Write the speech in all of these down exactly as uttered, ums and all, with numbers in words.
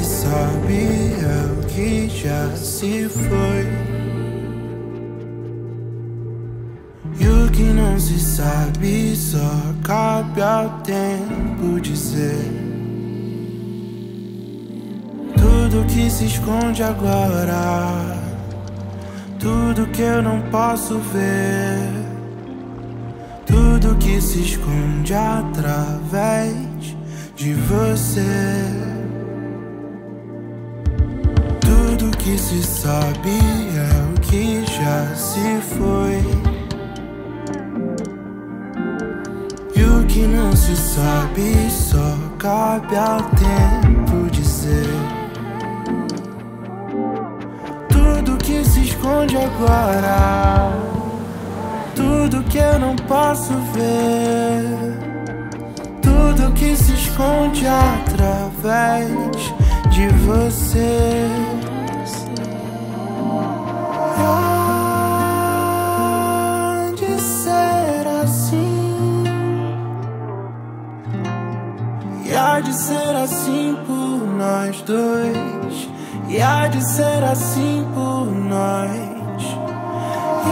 sabe é o que já se foi. E o que não se sabe só cabe ao tempo dizer. Tudo que se esconde agora, tudo que eu não posso ver, tudo que se esconde através de você. Tudo que se sabe é o que já se foi. E o que não se sabe só cabe ao tempo dizer. Tudo que se esconde agora, tudo que eu não posso ver, tudo que se esconde através de você. Há de ser assim, e há de ser assim por nós dois, e há de ser assim por nós. E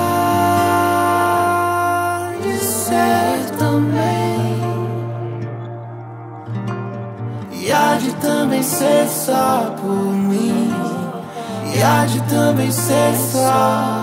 há de ser também, e há de também ser só por mim, e há de também ser só.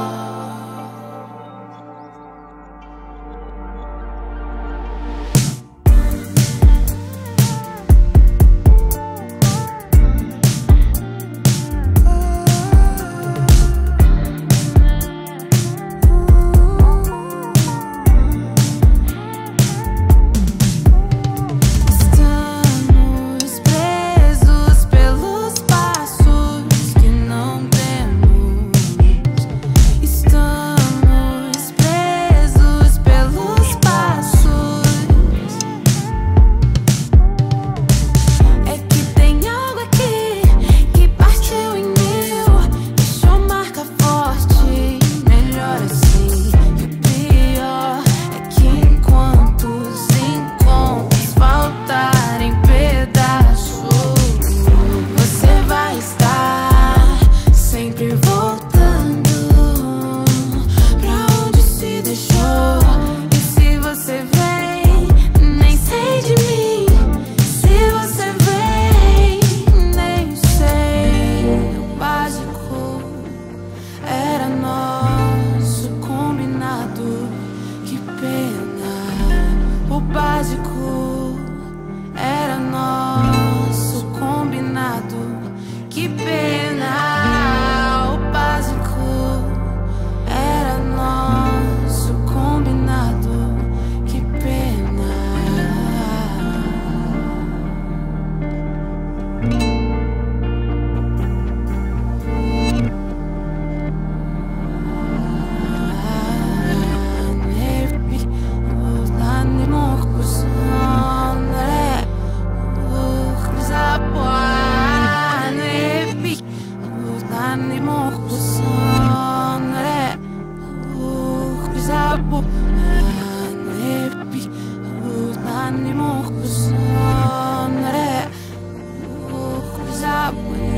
Up.